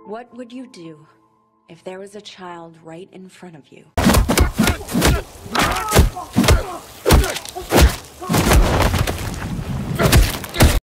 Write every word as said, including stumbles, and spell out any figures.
What would you do if there was a child right in front of you?